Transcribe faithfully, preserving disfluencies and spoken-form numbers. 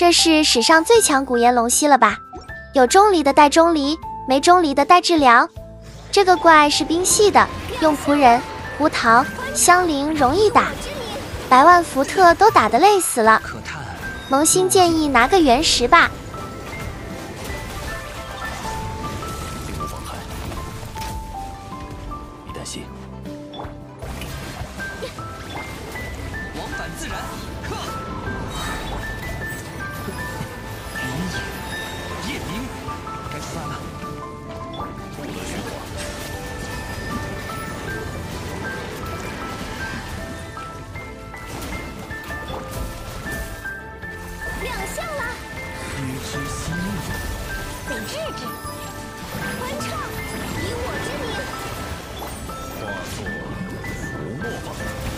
这是史上最强古岩龙蜥了吧？有钟离的带钟离，没钟离的带治疗。这个怪是冰系的，用仆人、胡桃、香菱容易打，百万伏特都打得累死了。萌新建议拿个原石吧。 并无妨害，别担心。往返自然，克。林野，夜明，该出发了。不得虚火。 亮相了。 须知息怒， 得治治。欢唱，以我之名。 化作浮沫吧。